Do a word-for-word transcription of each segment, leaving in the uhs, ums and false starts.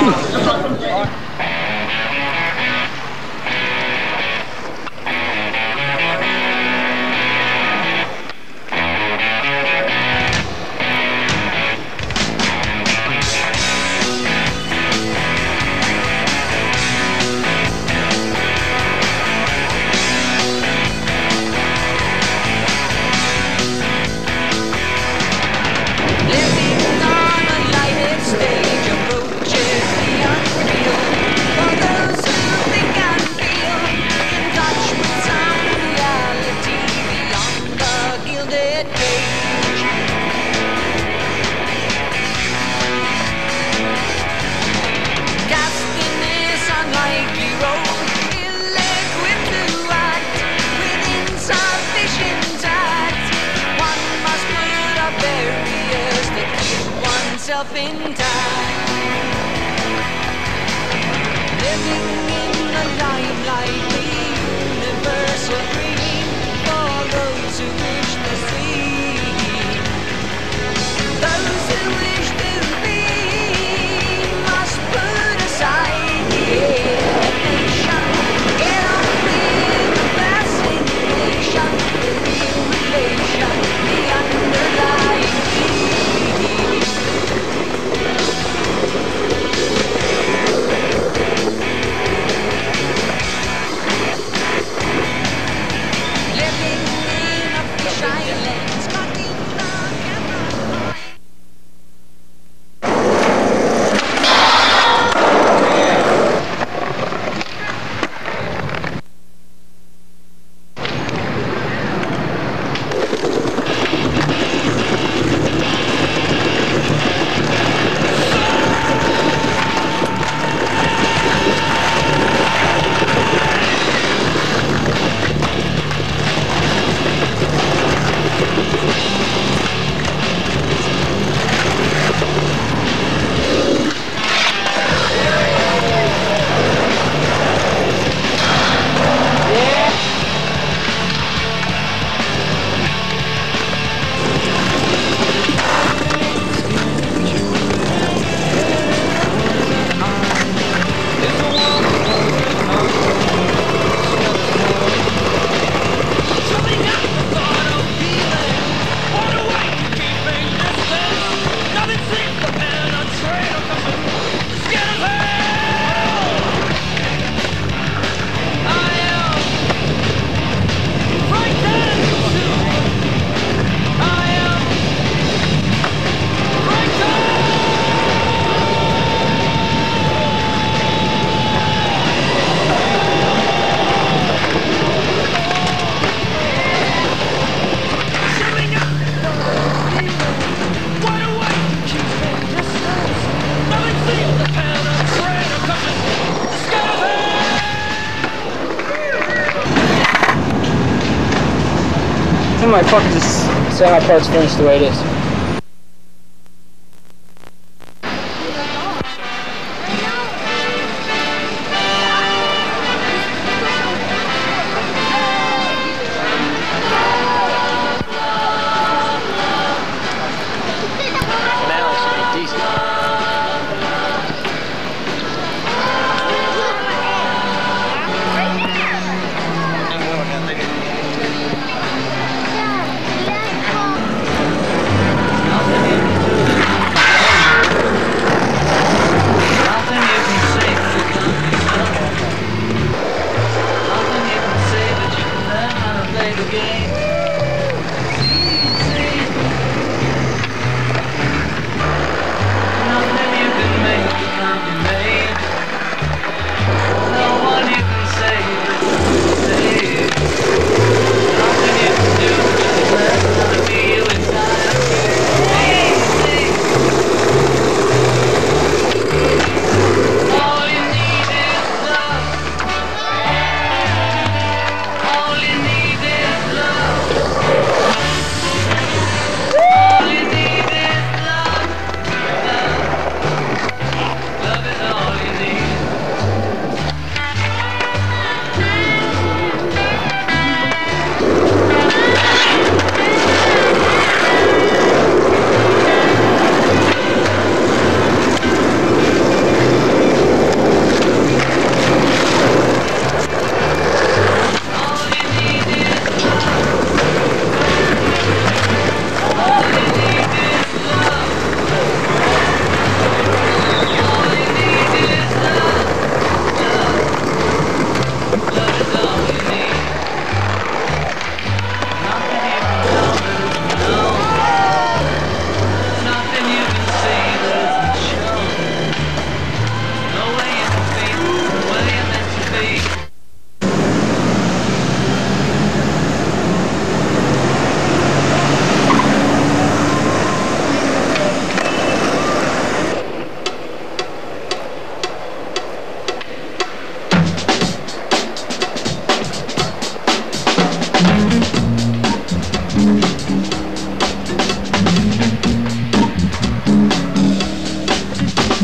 I might fucking just say my part's finished the way it is.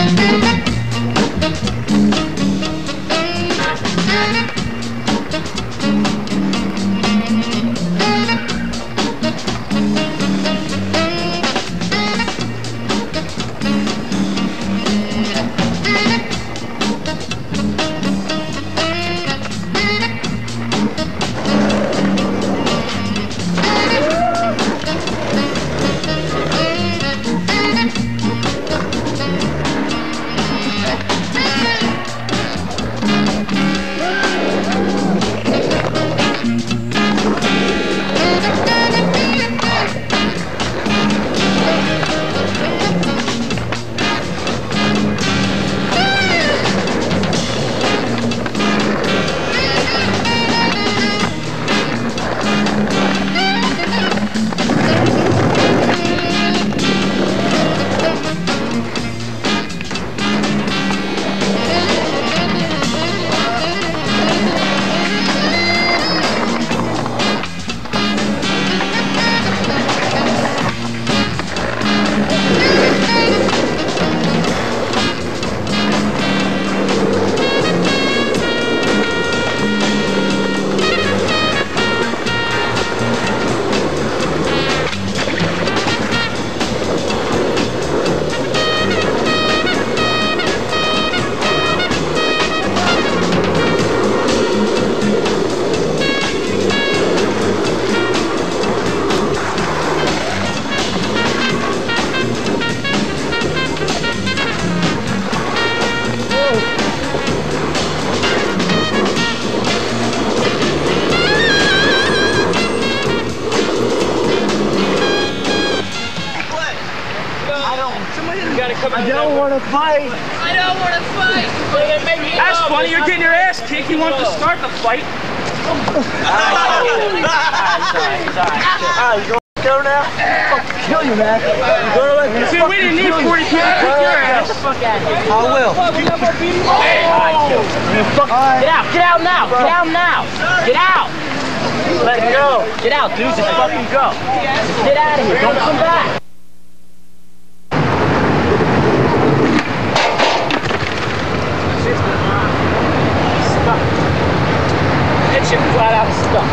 I don't want to fight. I don't want to fight. That's funny. You're getting your ass kicked. You want to start the fight? Ah, you gonna go now? Fucking kill you, man. You gonna let me See, we didn't need forty people to kick your ass. Get the fuck out of here. I will. Get out. Get out now. Get out now. Get out. Let go. Get out, dude. Just fucking go. Get out of here. Don't come back. That shit flat out stuck.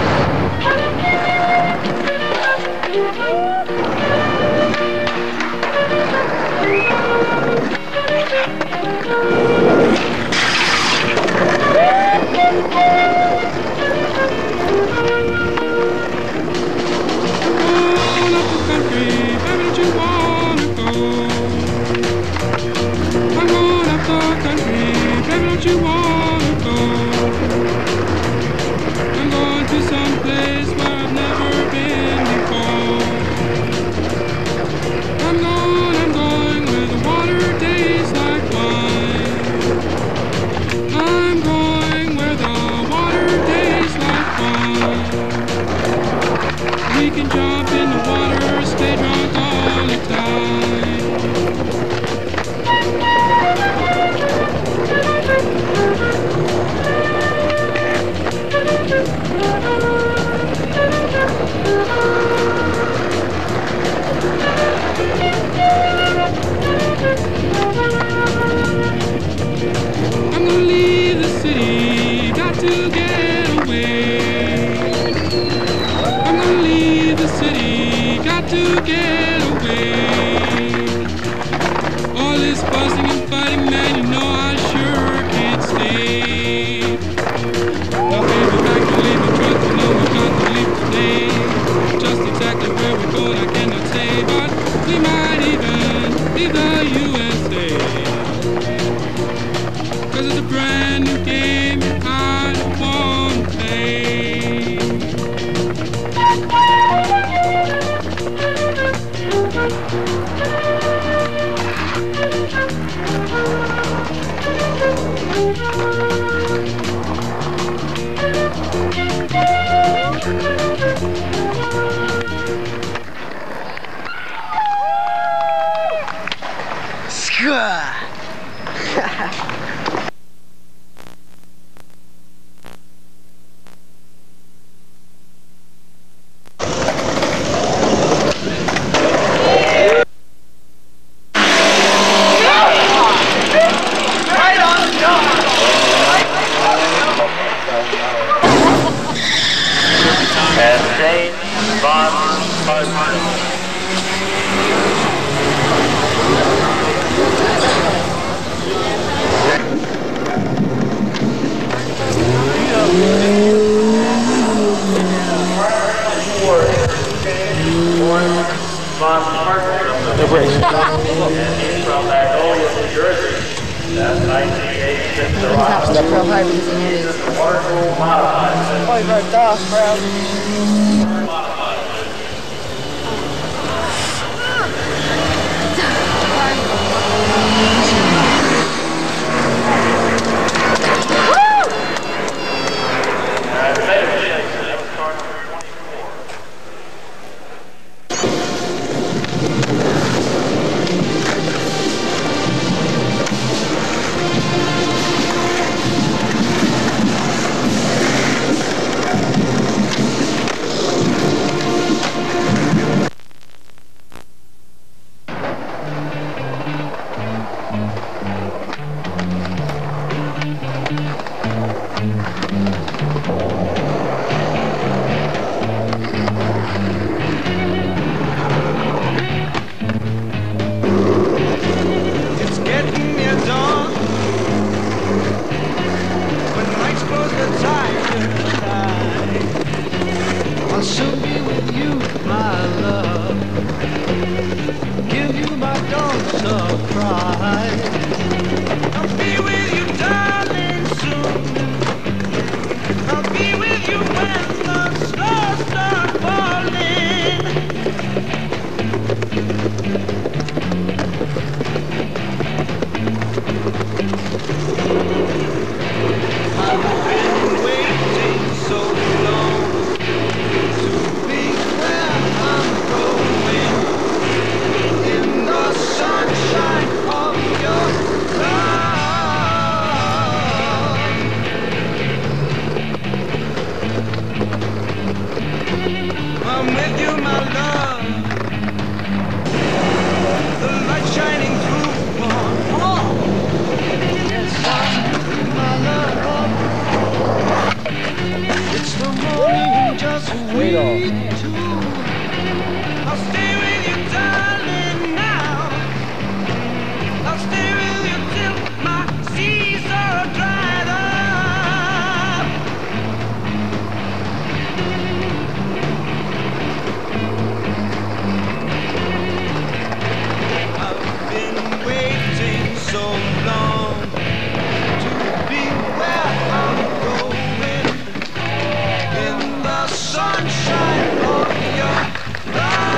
have to jump real hard because he knows. Oh, you're right there, crowd. I'll soon be with you, my love. Give you my dawn surprise. I'll be with you, darling, soon. I'll be with you when the stars start falling. I've been waiting so long to be where I'm going, in the sunshine of your love. I'm with you, my love. The light shining through on all. Yes, I'm with you, my love. It's the morning, just we two. I'll stay with you, darling, now. I'll stay with you till my seas are dried up. I've been waiting so long to be where I'm going, in the sunshine of your love.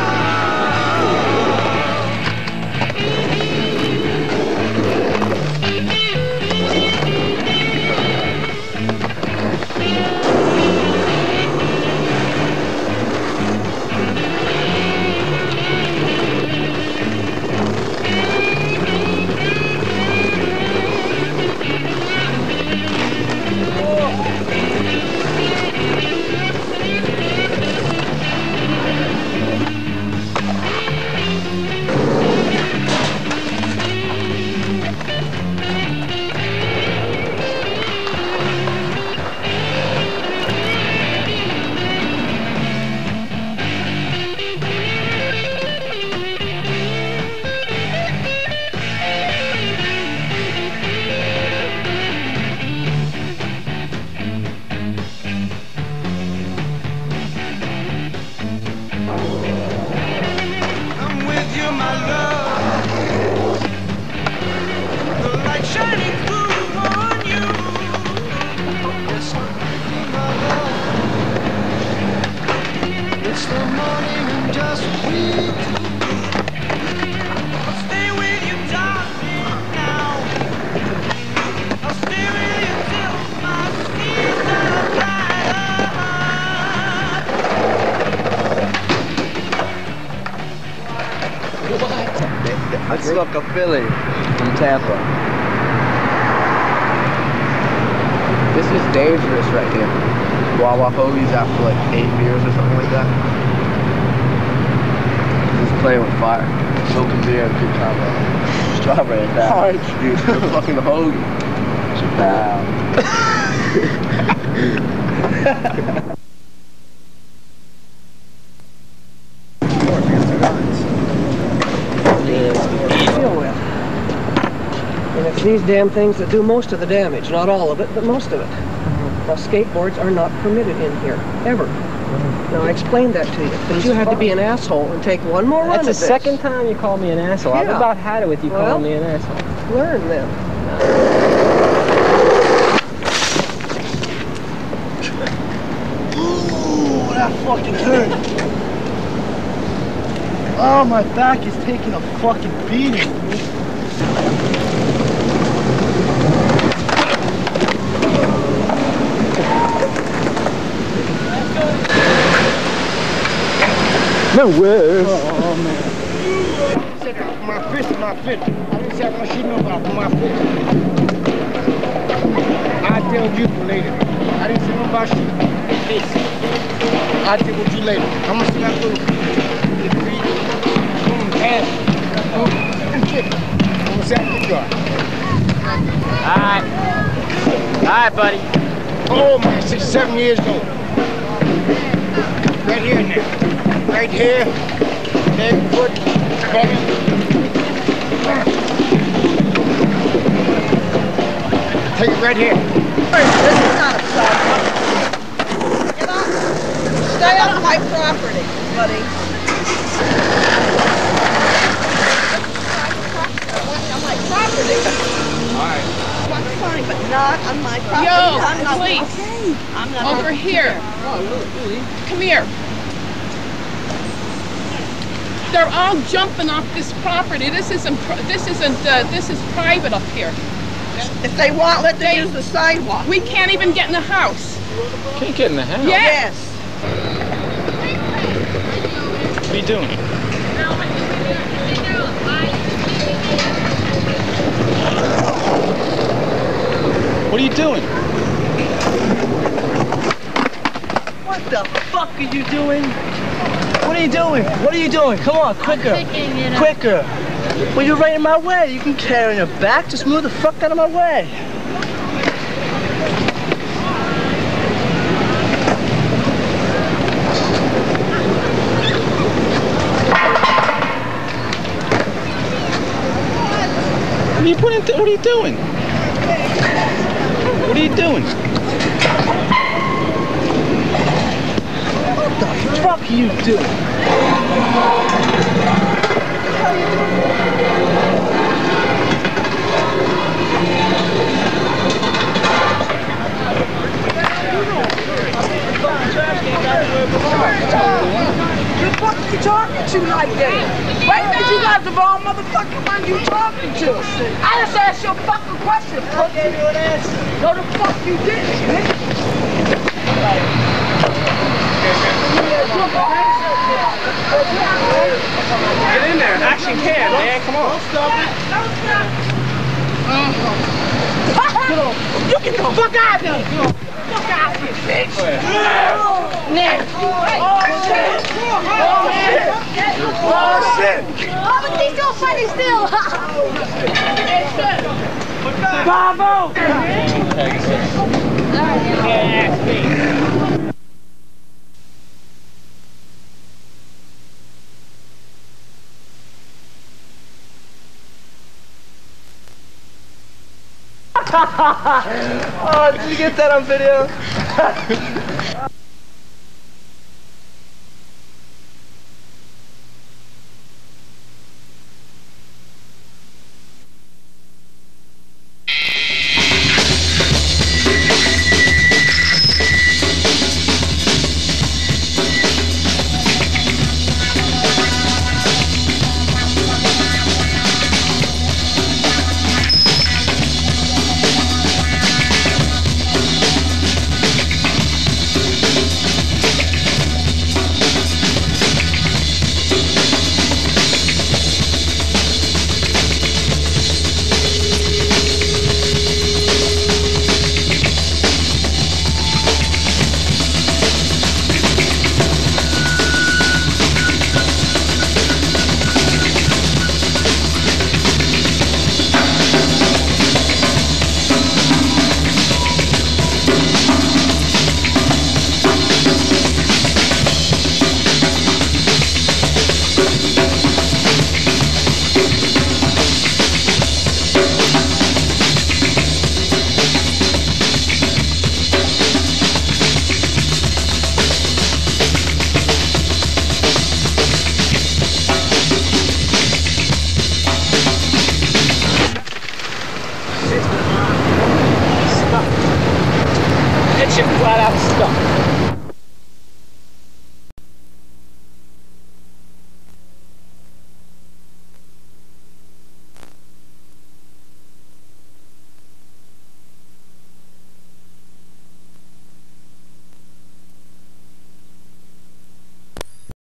I'm with you, my love. The light shining through on you. Yes, I'm with you, my love. It's the morning and just we two. I'll stay with you, darling, now. I'll stay with you till my seas are dried up. I snuck a Philly from Tampa. This is dangerous right here. Wawa hoagies after like eight beers or something like that. Just playing with fire. Soaking beer and good combo. Strawberry at that. Hard. Dude, you're fucking the hoagie. Wow. Deal with. And it's these damn things that do most of the damage. Not all of it, but most of it. Now, skateboards are not permitted in here, ever. Now, I explained that to you, but you had to be an asshole and take one more run That's the at this. second time you called me an asshole. I've Yeah. about had it with you Well, calling me an asshole. Learn then. fucking hurt. Oh, my back is taking a fucking beating, dude. No way. Oh, man. My fist, my fist. I didn't say I'm gonna shoot nobody. My fist. I'll deal with you later. I didn't say nobody shoot. I'll deal with you later. I'm gonna see that little boom, pass. I'm gonna say I'm car. Alright. Alright, buddy. Oh man, six, seven years ago. Right here now. Right here. Leg, foot, back. Take it right here. This is not a problem. Get off. Stay off my property, buddy. On my property. Alright. That's fine, but not on my property. Yo, I'm not, please. Okay. I'm not Over here. Come here. They're all jumping off this property. This isn't. Pri- This isn't. Uh, this is private up here. If they want, let them They- use the sidewalk. We can't even get in the house. Can't get in the house. Yeah. Yes. What are you doing? What are you doing? What the fuck are you doing? What are you doing? What are you doing? Come on, quicker. Quicker. Well, you're right in my way. You can carry on your back. Just move the fuck out of my way. What are you putting? Th- what are you doing? What are you doing? What the fuck are you doing? Who the fuck are you talking to like that? Wait a minute, you got the wrong motherfucking one you talking to. I just asked you a fucking question, pussy. No, the fuck you didn't, bitch. Get in there. Action cam, man. Come on. You get the fuck out of here. Fuck out of here, bitch. Now. Oh, shit. Oh, shit. Oh, shit. Oh, but he's so funny still. Bravo. Oh, did you get that on video?